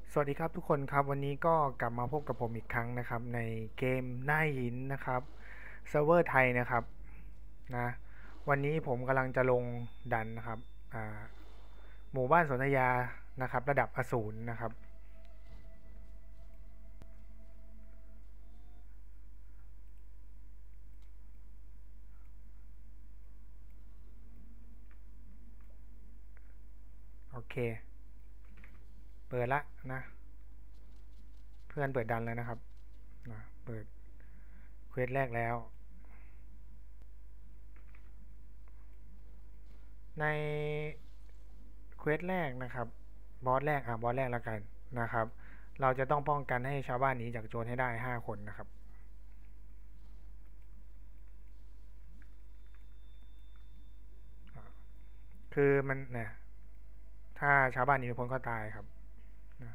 สวัสดีครับทุกคนครับวันนี้ก็กลับมาพบกับผมอีกครั้งนะครับในเกมหน้าหินนะครับเซิร์ฟเวอร์ไทยนะครับนะวันนี้ผมกำลังจะลงดันนะครับอ่าหมู่บ้านสนธยานะครับระดับอสูรนะครับโอเคเปิดละนะเพื่อนเปิดดันแล้วนะครับนะเปิดเควสแรกแล้วในเควสแรกนะครับบอสแรกแล้วกันนะครับเราจะต้องป้องกันให้ชาวบ้านหนีจากโจรให้ได้5 คนนะครับคือมันเนี่ยถ้าชาวบ้านหนีไม่พ้นก็ตายครับนะ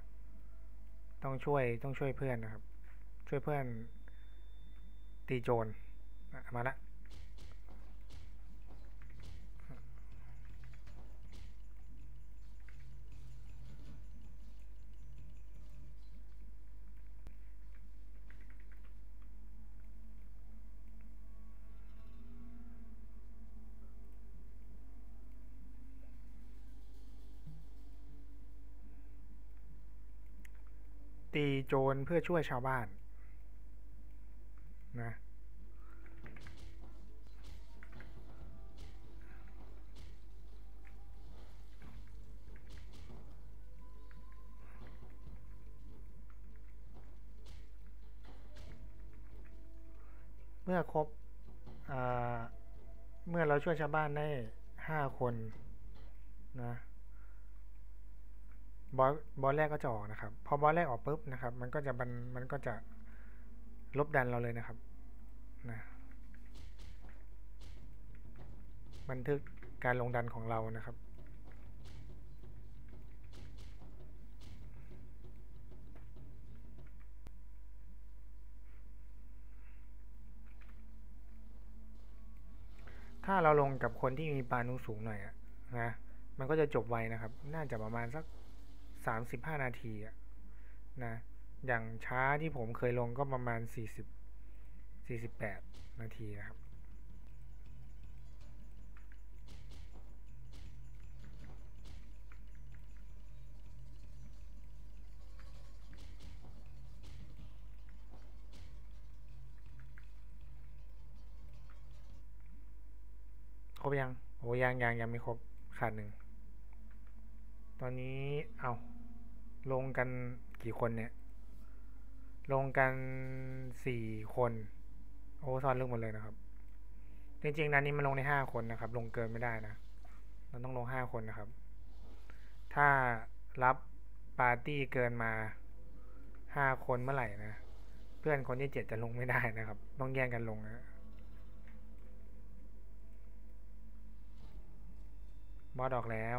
ต้องช่วยเพื่อนนะครับช่วยเพื่อนตีโจรมาละตีโจรเพื่อช่วยชาวบ้านนะเมื่อครบเมื่อเราช่วยชาวบ้านได้5 คนนะบอสแรกก็จะออกนะครับพอบอสแรกออกปุ๊บนะครับมันก็จะลบดันเราเลยนะครับนะบันทึกการลงดันของเรานะครับถ้าเราลงกับคนที่มีปานุสูงหน่อยอะนะมันก็จะจบไวนะครับน่าจะประมาณสัก35 นาทีอะนะอย่างช้าที่ผมเคยลงก็ประมาณ48 นาทีนะครับครบยังโอ้ยังไม่ครบขาด1ตอนนี้เอาลงกันกี่คนเนี่ยลงกัน4 คนโอ้ซอนลึกหมดเลยนะครับจริงๆนั้นนี้มันลงได้5 คนนะครับลงเกินไม่ได้นะมันต้องลง5 คนนะครับถ้ารับปาร์ตี้เกินมา5 คนเมื่อไหร่นะเพื่อนคนที่7จะลงไม่ได้นะครับต้องแย่งกันลงนะบอสออกแล้ว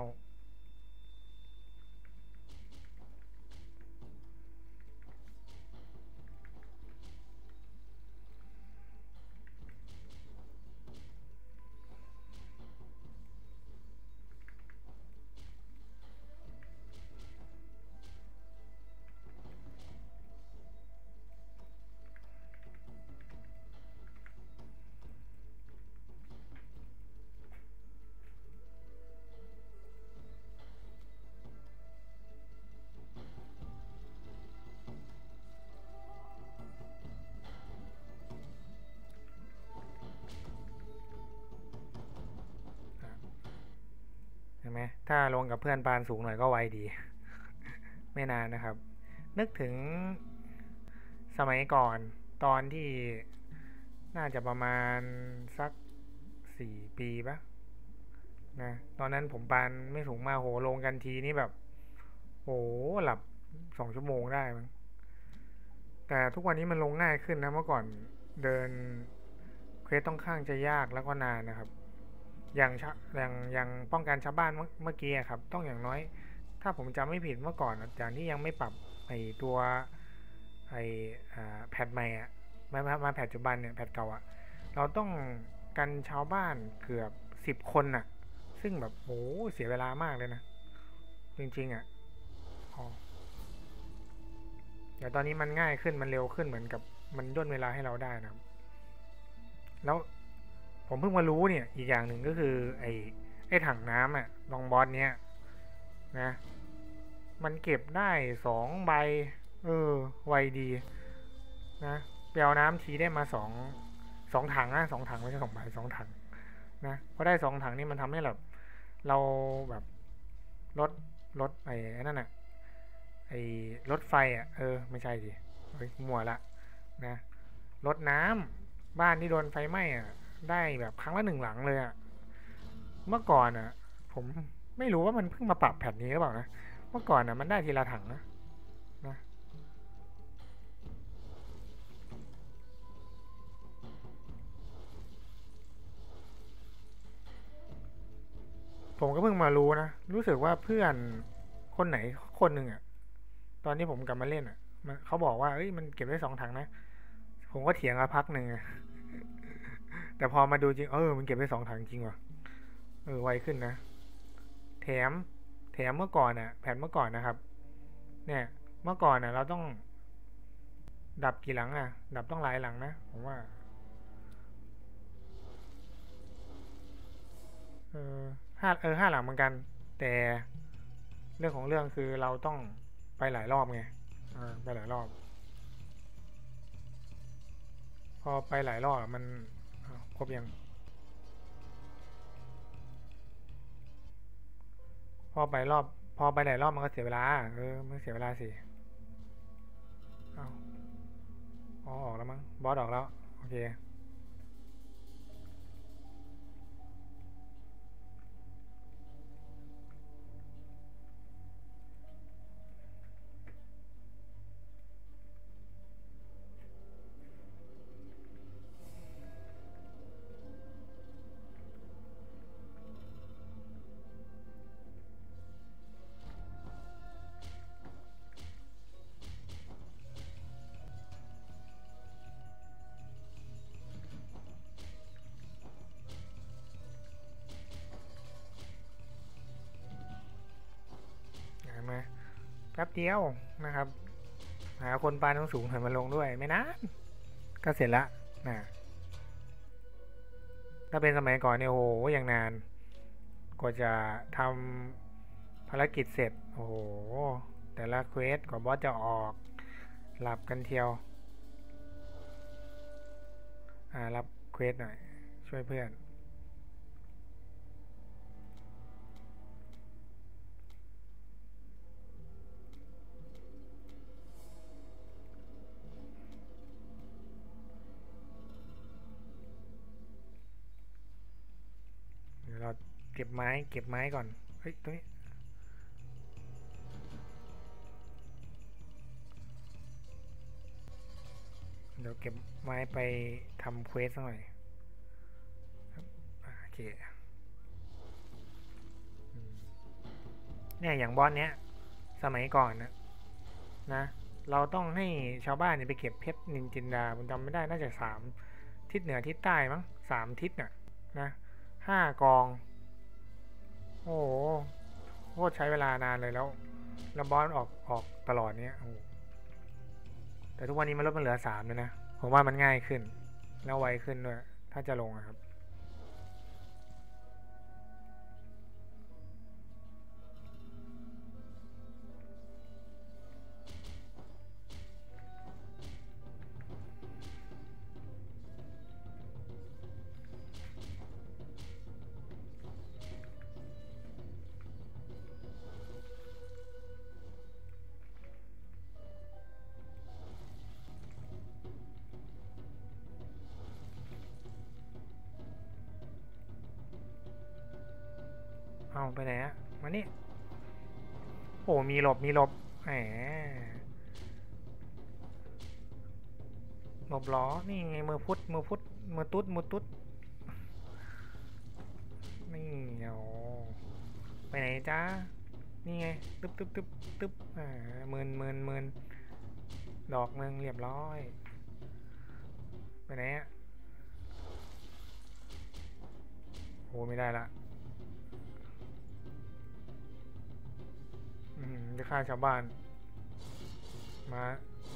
เห็นไหมถ้าลงกับเพื่อนปานสูงหน่อยก็ไวดีไม่นานนะครับนึกถึงสมัยก่อนตอนที่น่าจะประมาณสัก4 ปีปะนะตอนนั้นผมปานไม่สูงมากโหลงกันทีนี่แบบโหหลับ2 ชั่วโมงได้มั้งแต่ทุกวันนี้มันลงง่ายขึ้นนะเมื่อก่อนเดินเควสต้องข้างจะยากแล้วก็นานนะครับอย่างป้องกันชาวบ้านเมื่อกี้ครับต้องอย่างน้อยถ้าผมจำไม่ผิดเมื่อก่อนอย่างที่ยังไม่ปรับไอตัวไอแพทใหม่อะมาแพทปัจจุบันเนี่ยแพทเก่าอะเราต้องกันชาวบ้านเกือบ10 คนอะซึ่งแบบโหเสียเวลามากเลยนะจริงๆอะอ๋อแต่ตอนนี้มันง่ายขึ้นมันเร็วขึ้นเหมือนกับมันย่นเวลาให้เราได้นะครับแล้วผมเพิ่งมารู้เนี่ยอีกอย่างหนึ่งก็คือไอ้ถังน้ำอะลองบอสเนี้ยนะมันเก็บได้2 ใบไวดีนะไปเอาน้ำทีได้มาสองถังนะ2 ถังไม่ใช่2 ใบ2 ถังนะพอได้2 ถังนี่มันทำให้แบบเราแบบลดไอ้นั่นอะไอ้รถไฟอ่ะไม่ใช่ดิเฮ้ยมัวละนะรถน้ำบ้านที่โดนไฟไหม้อ่ะได้แบบครั้งละ1 หลังเลยอ่ะเมื่อก่อนอ่ะผมไม่รู้ว่ามันเพิ่งมาปรับแผ่นนี้หรือเปล่านะเมื่อก่อนอ่ะมันได้ทีละถังนะผมก็เพิ่งมารู้นะรู้สึกว่าเพื่อนคนไหนคนหนึ่งอ่ะตอนที่ผมกลับมาเล่นอ่ะเขาบอกว่าเอ้ยมันเก็บได้2 ถังนะผมก็เถียงกันพักหนึ่งแต่พอมาดูจริงมันเก็บได้2 ถังจริงว่ะไวขึ้นนะแถมเมื่อก่อนอ่ะแผ่นเมื่อก่อนนะครับเนี่ยเมื่อก่อนอ่ะเราต้องดับกี่หลังอ่ะดับต้องหลายหลังนะผมว่าเออ5 หลังเหมือนกันแต่เรื่องของเรื่องคือเราต้องไปหลายรอบไงไปหลายรอบพอไปหลายรอบมันครบยังพอไปรอบพอไปหลายรอบมันก็เสียเวลามันเสียเวลาสิเอาออกแล้วมั้งบอสออกแล้วโอเคเห็นไหมแป๊บเดียวนะครับหาคนปานสูงๆหันมาลงด้วยไม่นานก็เสร็จละนะถ้าเป็นสมัยก่อนเนี่ยโอ้โหอย่างนานกว่าจะทำภารกิจเสร็จโอ้โหแต่ละเควสกว่าบอสจะออกหลับกันเทียวรับเควสหน่อยช่วยเพื่อนเดี๋ยวเราเก็บไม้ก่อนเฮ้ยตรงนี้เดี๋ยวเก็บไม้ไปทำเควสหน่อยโอเคเนี่ยอย่างบอสเนี้ยสมัยก่อนนะเราต้องให้ชาวบ้านเนี่ยไปเก็บเพชรนินจินดาผมจำไม่ได้น่าจะ3 ทิศเหนือทิศใต้มั้ง3 ทิศน่ะนะ5 กองโอ้โหโคตรใช้เวลานานเลยแล้วบอสออกตลอดเนี้ยโอ้แต่ทุกวันนี้มันลดมันเหลือ3เลยนะผมว่ามันง่ายขึ้นแล้วไวขึ้นด้วยถ้าจะลงครับเอาไปไหนมานี่โอ้มีหลบแหมหลบล้อนี่ไงมือพุดมือตุ๊ดนี่โอ้ไปไหนจ้านี่ไงตึ๊บหมื่นดอกหนึ่งเรียบร้อยไปไหนโอ้ไม่ได้ละจะฆ่าชาวบ้านมา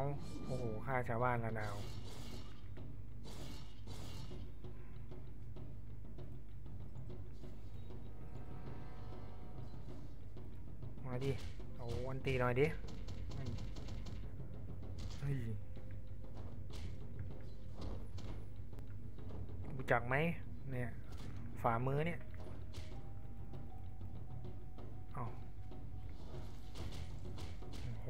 โอ้โหฆ่าชาวบ้านละนาวมาดิเอาอันตีหน่อยดิเฮ้ยรู้จักไหมเนี่ยฝ่ามือเนี่ยเอาโอ้โห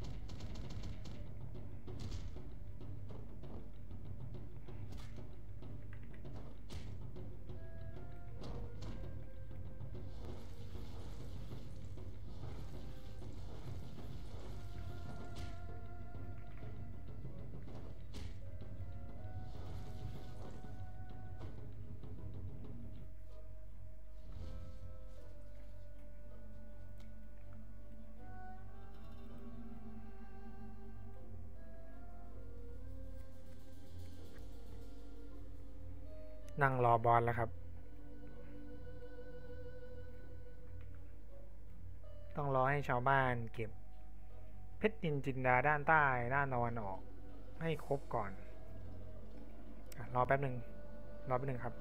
นั่งรอบอลแล้วครับต้องรอให้ชาวบ้านเก็บเพชรนินจินดาด้านใต้ด้านตะวันออกให้ครบก่อนรอแป๊บหนึ่งครับ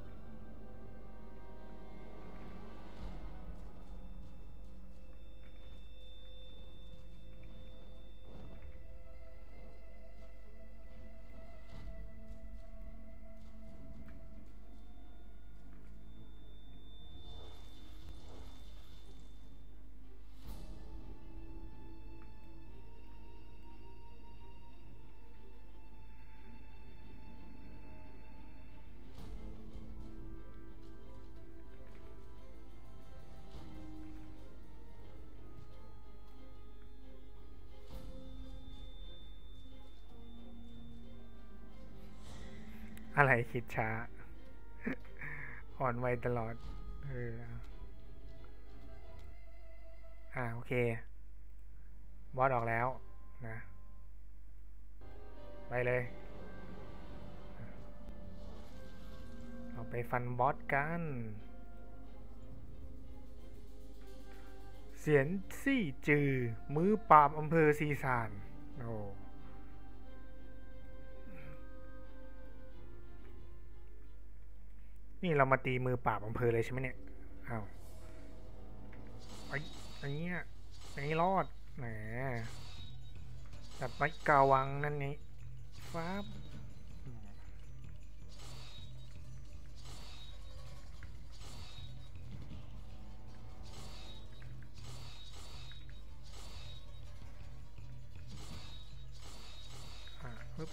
อะไรคิดช้าอ่อนไวตลอดโอเคบอสออกแล้วนะไปเลยเราไปฟันบอสกันเสียนซี่จือมือปราบอำเภอซีซานโอ้นี่เรามาตีมือปราบอำเภอเลยใช่ไหมเนี่ยอ้าวอันนี้รอดแหมจัดไว้กาวังนั่นนี่ฟ้าปึ๊บ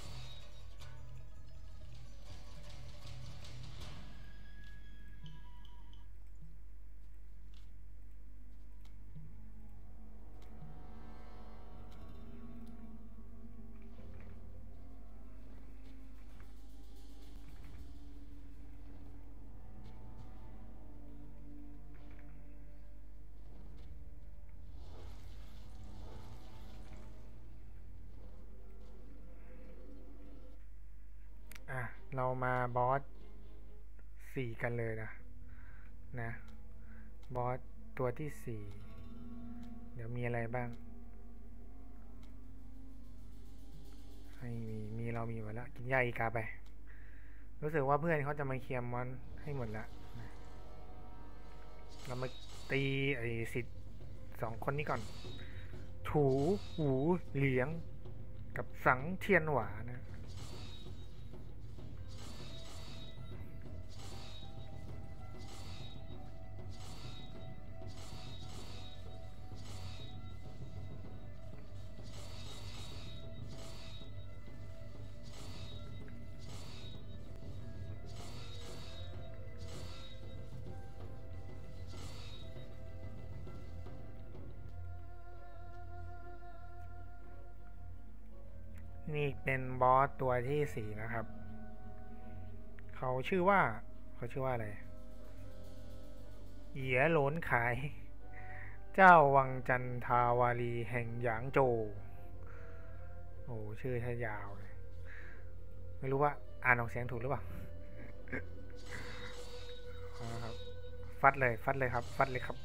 เรามาบอส4กันเลยนะบอสตัวที่4เดี๋ยวมีอะไรบ้างให้มีเรามีหมดแล้วกินยาอีกาไปรู้สึกว่าเพื่อนเขาจะมาเคลียร์มอนให้หมดแล้วเรามาตีไอ้สิทธิ์2คนนี้ก่อนถูหูเหลียงกับสังเทียนหวานะนี่เป็นบอสตัวที่4นะครับเขาชื่อว่าอะไรเหยียโหลนขายเจ้าวังจันทาวารีแห่งหยางโจวโอ้ชื่อท่ายาวเลยไม่รู้ว่าอ่านออกเสียงถูกหรือเปล่าครับฟัดเลยครับฟัดเลยครับ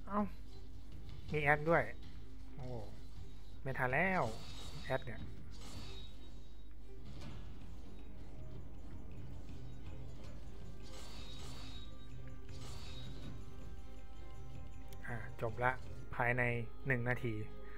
เอ้ามีแอดด้วยโอ้ไม่ทันแล้วแอดเนี่ยจบละภายใน1 นาที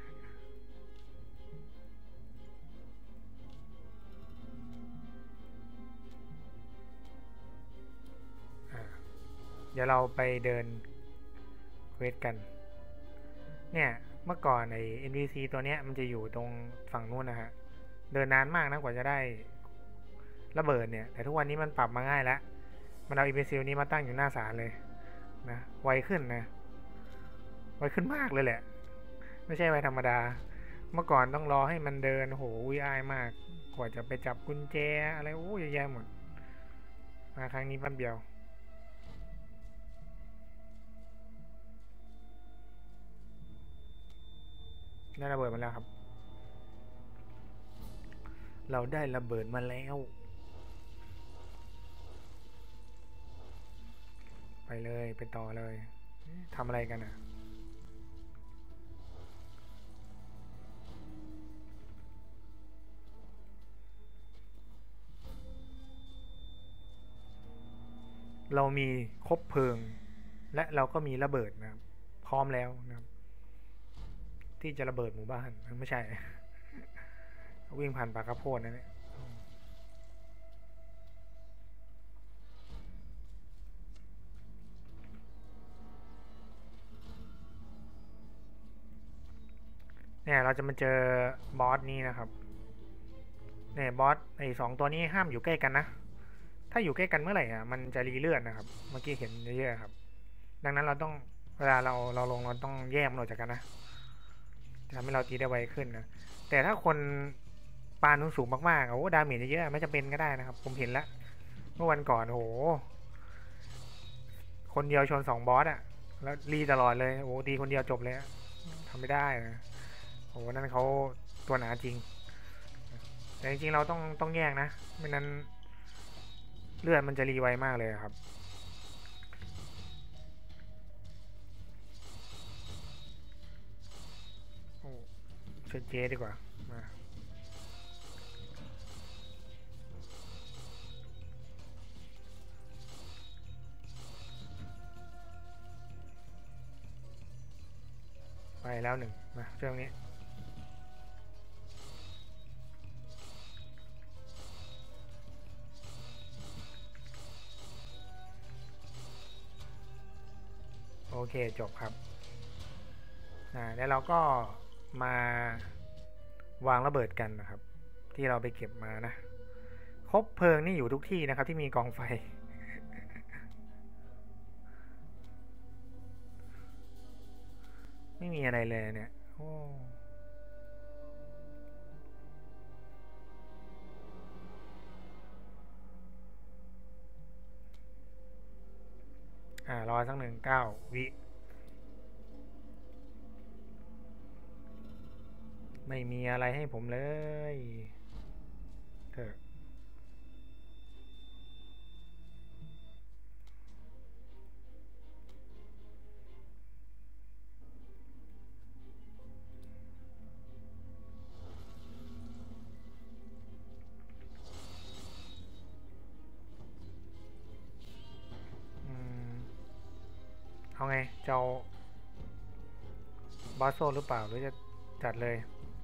เดี๋ยวเราไปเดินเควสกันเนี่ยเมื่อก่อนไอ้ NPC ตัวเนี้ยมันจะอยู่ตรงฝั่งนู้นนะฮะเดินนานมากนะกว่าจะได้ระเบิดเนี่ยแต่ทุกวันนี้มันปรับมาง่ายแล้วมันเอา NPC นี้มาตั้งอยู่หน้าศาลเลยนะไวขึ้นนะไวขึ้นมากเลยแหละไม่ใช่ไวธรรมดาเมื่อก่อนต้องรอให้มันเดินโหวุ่นวายมากกว่าจะไปจับกุญแจอะไรโอ้ยเยอะแยะหมดมาครั้งนี้แป๊บเดียวได้ระเบิดมาแล้วครับเราได้ระเบิดมาแล้วไปเลยไปต่อเลยทำอะไรกันอ่ะเรามีคบเพลิงและเราก็มีระเบิดนะครับพร้อมแล้วนะครับที่จะระเบิดหมู่บ้านไม่ใช่วิ่งผ่านป่าข้าวโพดนั่นแหละเนี่ยเราจะมาเจอบอสนี้นะครับเนี่ยบอสไอ้2 ตัวนี้ห้ามอยู่ใกล้กันนะถ้าอยู่ใกล้กันเมื่อไหร่อ่ะมันจะรีเลือดนะครับเมื่อกี้เห็นเยอะๆครับดังนั้นเราต้องเวลาเราลงเราต้องแยกมันออกจากกันนะจะทำให้เราตีได้ไวขึ้นนะแต่ถ้าคนปานสูงมากๆโอ้ดาเมจเยอะๆไม่จำเป็นก็ได้นะครับผมเห็นแล้วเมื่อวันก่อนโหคนเดียวชน2 บอสอ่ะแล้วรีตลอดเลยโอ้ตีคนเดียวจบเลยทำไม่ได้นะโอ้นั่นเขาตัวหนาจริงแต่จริงๆเราต้องแยกนะไม่นั้นเลือดมันจะรีไวมากเลยครับโอ้เชิญเจดีกว่ามาไปแล้ว1มาเรื่องนี้โอเคจบครับแล้วเราก็มาวางระเบิดกันนะครับที่เราไปเก็บมานะคบเพลิงนี่อยู่ทุกที่นะครับที่มีกองไฟไม่มีอะไรเลยเนี่ยโอ้รอสัก9 วิไม่มีอะไรให้ผมเลยเถอะเอาไงเจ้าบอสโซหรือเปล่าหรือจะจัดเลย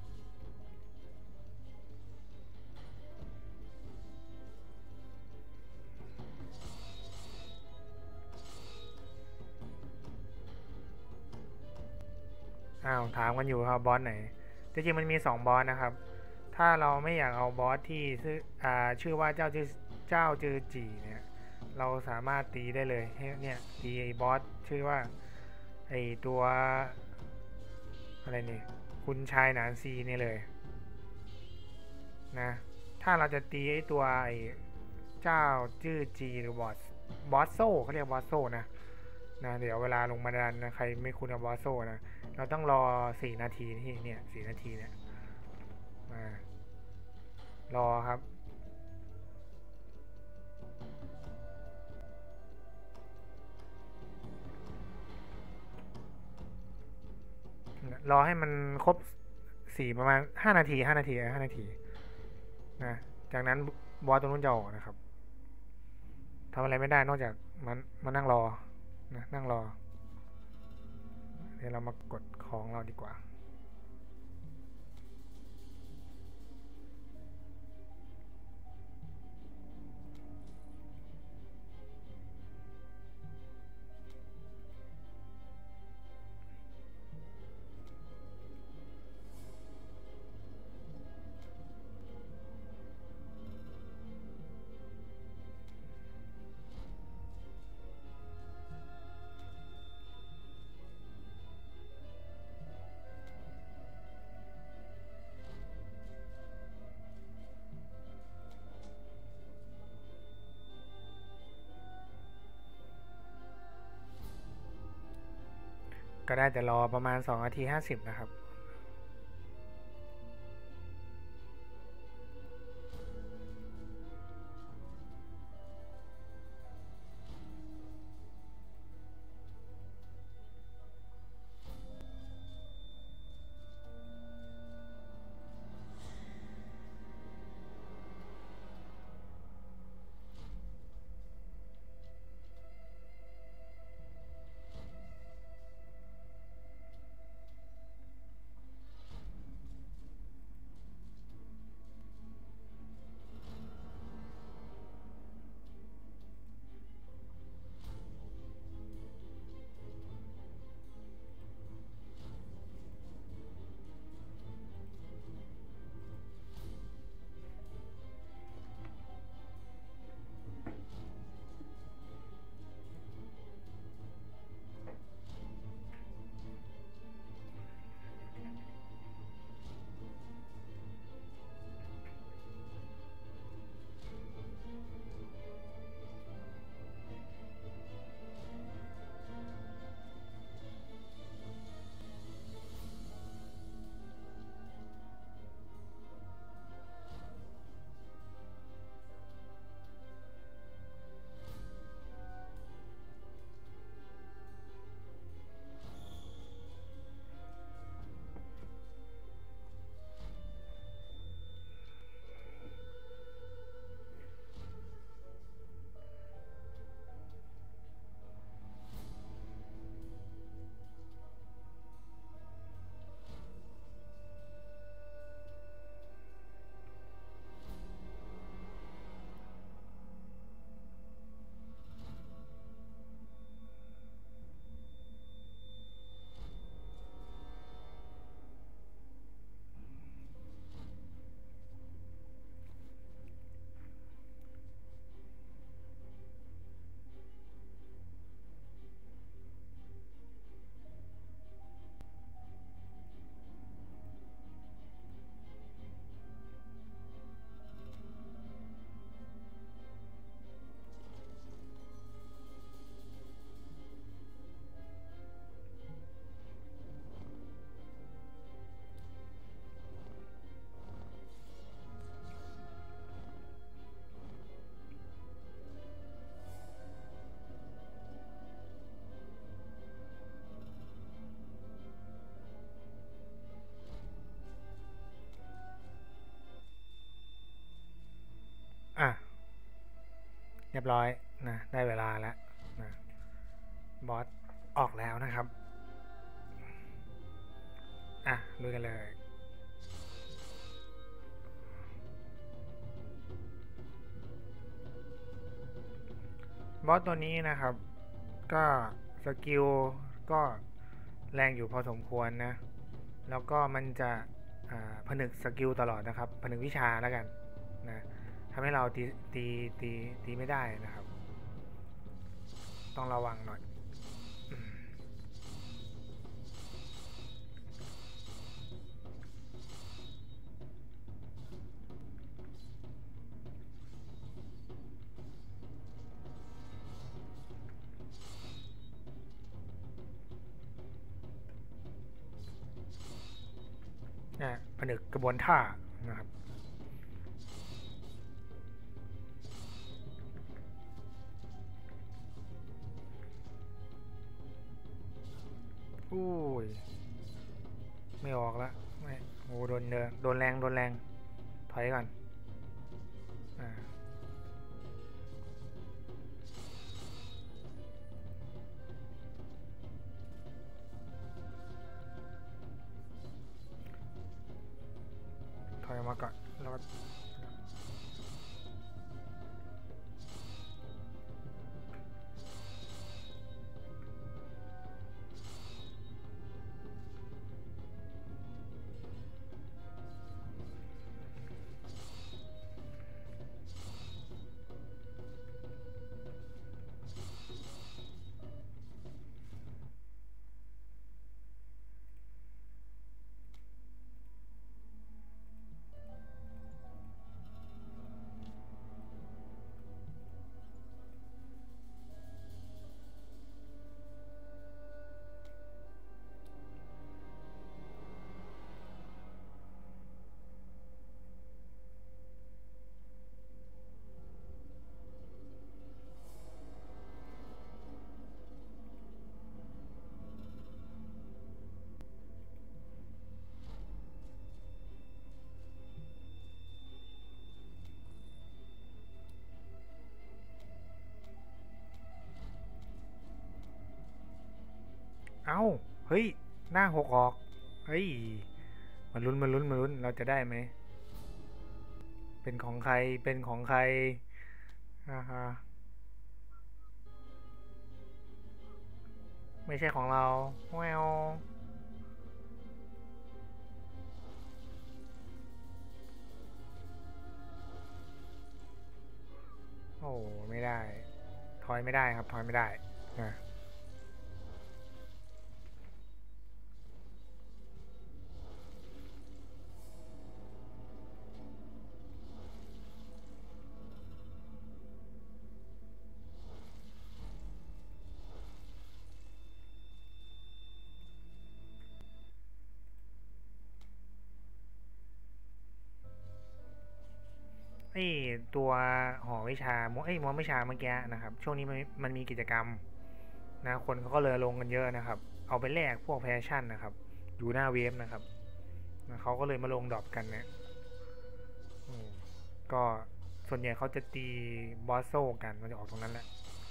ถามกันอยู่ครับบอสไหนจริงๆมันมี2 บอสนะครับถ้าเราไม่อยากเอาบอสที่ชื่อว่าเจ้าจือจีเนี่ยเราสามารถตีได้เลยเนี่ยตีไอ้บอสชื่อว่าไอ้ตัวอะไรนี่คุณชายหนานซีนี่เลยนะถ้าเราจะตีไอ้ตัวไอ้เจ้าจื้อจีหรือบอสโซ่เขาเรียกบอสโซ่นะเดี๋ยวเวลาลงมาดันนะใครไม่คุ้นกับบอสโซ่นะเราต้องรอ4 นาทีที่เนี่ย4 นาทีเนี่ยมารอครับรอให้มันครบ4ประมาณ5 นาทีนะจากนั้นบอสตรงนู้นจะออกนะครับทำอะไรไม่ได้นอกจากมานั่งรอนะนั่งรอเดี๋ยวเรามากดของเราดีกว่าก็ได้แต่รอประมาณ2 นาที 50นะครับอ่ะเรียบร้อยนะได้เวลาแล้วนะบอสออกแล้วนะครับอ่ะลุยกันเลยบอสตัวนี้นะครับก็สกิลก็แรงอยู่พอสมควรนะแล้วก็มันจะผนึกสกิลตลอดนะครับผนึกวิชาแล้วกันนะทำให้เราตีไม่ได้นะครับต้องระวังหน่อยผนึกกระบวนท่านะครับอุ้ยไม่ออกละไม่โอ้โดนโดนแรงโดนแรงถอยก่อนอ่าถอยออกมาก่อนแล้วก็เอ้าเฮ้ยหน้าหกออกเฮ้ยมาลุ้นมาลุ้นมาลุ้นเราจะได้ไหมเป็นของใครเป็นของใครอ่าฮะไม่ใช่ของเราแววโอ้ไม่ได้ถอยไม่ได้ครับถอยไม่ได้นะ ไอ้ตัวหอวิชามอวิชาเมื่อกี้นะครับช่วงนี้มันมีกิจกรรมนะคนเขาก็เลยลงกันเยอะนะครับเอาไปแลกพวกแพชชั่นนะครับอยู่หน้าเวฟนะครับนะเขาก็เลยมาลงดรอปกันนะอืมก็ส่วนใหญ่เขาจะตีบอสโซกันมันจะออกตรงนั้นแหละ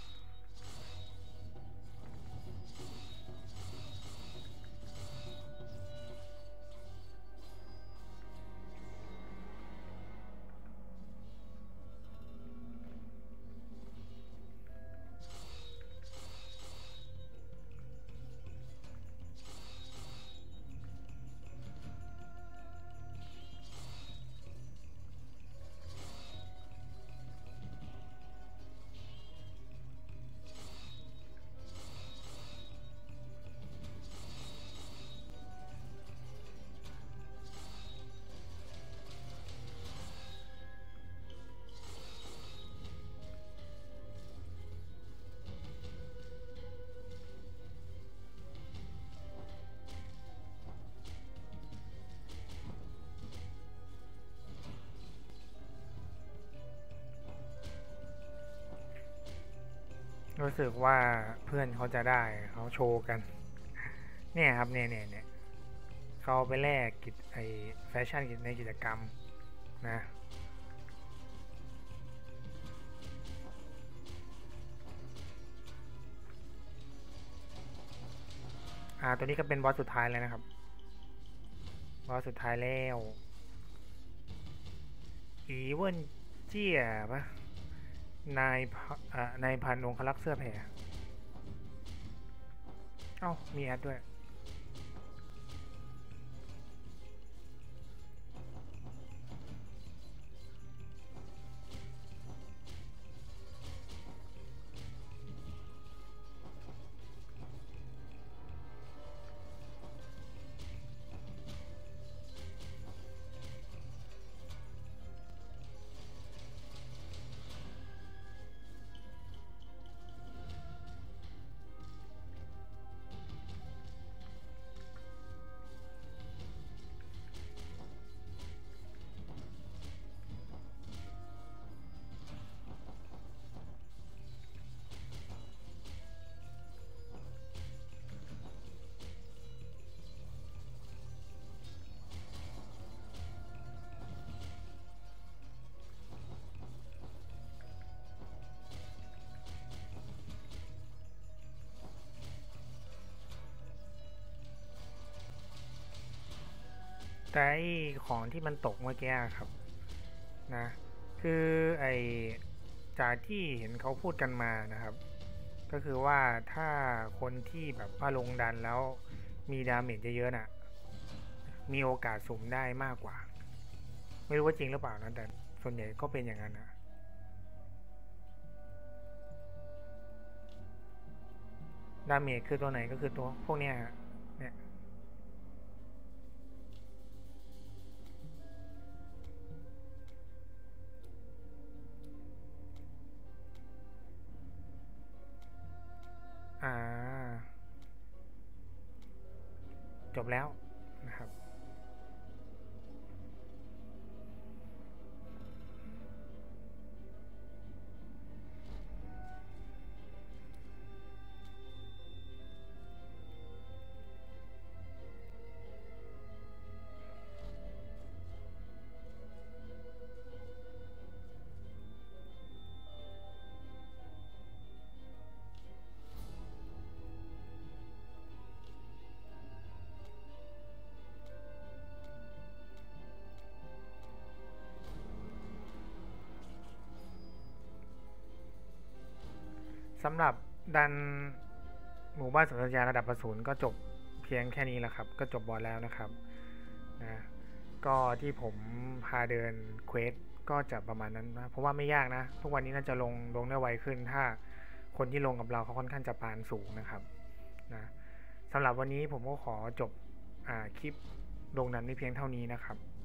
รู้สึกว่าเพื่อนเขาจะได้เขาโชว์กันเนี่ยครับเนี่ยเขาไปแลกกิจไอแฟชั่นในกิจกรรมนะตัวนี้ก็เป็นบอสสุดท้ายแล้วนะครับบอสสุดท้ายแล้วอีเวนเจียปะนายพันองคลักษ์เสื้อแผ่เอ้ามีแอดด้วยแต่ไอของที่มันตกเมื่อกี้ครับนะคือไอจากที่เห็นเขาพูดกันมานะครับก็คือว่าถ้าคนที่แบบว่าลงดันแล้วมีดาเมจเยอะๆน่ะมีโอกาสสุ่มได้มากกว่าไม่รู้ว่าจริงหรือเปล่านะแต่ส่วนใหญ่ก็เป็นอย่างนั้นนะดาเมจคือตัวไหนก็คือตัวพวกเนี้ยเนี่ยอ่าจบแล้วนะครับสำหรับดันหมู่บ้านสัญญาระดับประศูนย์ก็จบเพียงแค่นี้แหละครับก็จบบอสแล้วนะครับนะก็ที่ผมพาเดินเควสก็จะประมาณนั้นนะเพราะว่าไม่ยากนะทุกวันนี้น่าจะลงได้ไวขึ้นถ้าคนที่ลงกับเราเขาค่อนข้างจะปานสูงนะครับนะสำหรับวันนี้ผมก็ขอจบคลิปลงนั้นในเพียงเท่านี้นะครับ